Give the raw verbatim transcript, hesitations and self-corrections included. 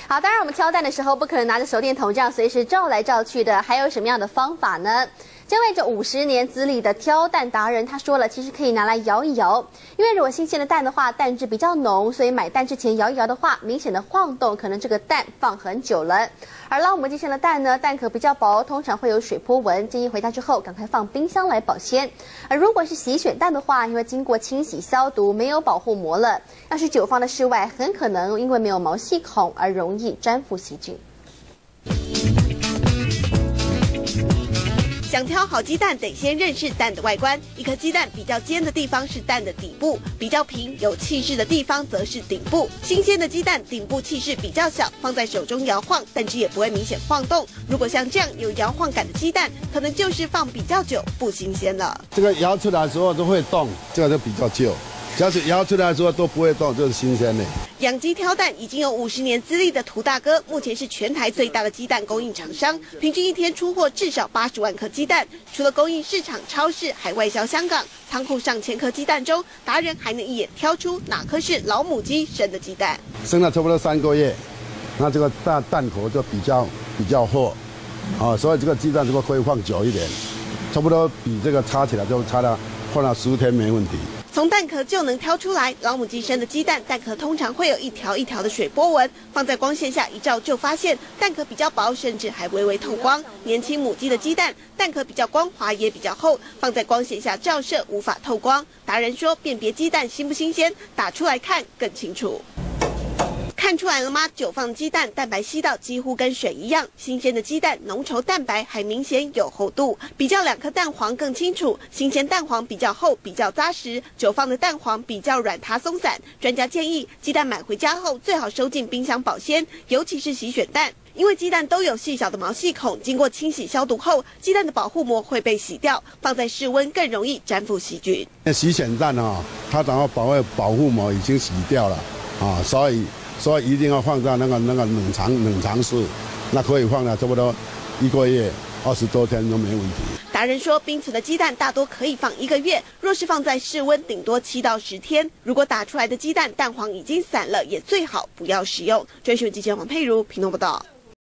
好，当然我们挑蛋的时候不可能拿着手电筒这样随时照来照去的，还有什么样的方法呢？这位这五十年资历的挑蛋达人，他说了，其实可以拿来摇一摇，因为如果新鲜的蛋的话，蛋质比较浓，所以买蛋之前摇一摇的话，明显的晃动，可能这个蛋放很久了。而老母鸡生的蛋呢，蛋壳比较薄，通常会有水波纹，建议回家之后赶快放冰箱来保鲜。而如果是洗选蛋的话，因为经过清洗消毒，没有保护膜了，要是久放在室外，很可能因为没有毛细孔而容易沾附细菌。 想挑好鸡蛋，得先认识蛋的外观。一颗鸡蛋比较尖的地方是蛋的底部，比较平有气势的地方则是顶部。新鲜的鸡蛋顶部气势比较小，放在手中摇晃，蛋汁也不会明显晃动。如果像这样有摇晃感的鸡蛋，可能就是放比较久，不新鲜了。 这个摇出来的时候都会动，这个就比较旧。假使摇出来的时候都不会动，就是新鲜的。 养鸡挑蛋已经有五十年资历的涂大哥，目前是全台最大的鸡蛋供应厂商，平均一天出货至少八十万颗鸡蛋。除了供应市场、超市，还外销香港。仓库上千颗鸡蛋中，达人还能一眼挑出哪颗是老母鸡生的鸡蛋。 生了差不多三个月，那这个蛋蛋壳就比较比较厚，啊，所以这个鸡蛋如果可以放久一点，差不多比这个插起来就插了放了十天没问题。 从蛋壳就能挑出来，老母鸡生的鸡蛋，蛋壳通常会有一条一条的水波纹，放在光线下一照就发现蛋壳比较薄，甚至还微微透光。年轻母鸡的鸡蛋，蛋壳比较光滑，也比较厚，放在光线下照射无法透光。达人说，辨别鸡蛋新不新鲜，打出来看更清楚。看出来了吗？久放鸡蛋蛋白稀到几乎跟水一样，新鲜的鸡蛋浓稠蛋白还明显有厚度。比较两颗蛋黄更清楚，新鲜蛋黄比较厚，比较扎实；久放的蛋黄比较软塌松散。专家建议，鸡蛋买回家后最好收进冰箱保鲜，尤其是洗选蛋。因为鸡蛋都有细小的毛细孔，经过清洗消毒后，鸡蛋的保护膜会被洗掉，放在室温更容易沾附细菌。 洗选蛋啊，它然后保卫保护膜已经洗掉了啊，所以。所以一定要放在那个那个冷藏冷藏室，那可以放了差不多一个月、二十多天都没问题。 达人说，冰存的鸡蛋大多可以放一个月，若是放在室温，顶多七到十天。如果打出来的鸡蛋蛋黄已经散了，也最好不要食用。专属记者王佩如，屏东报道。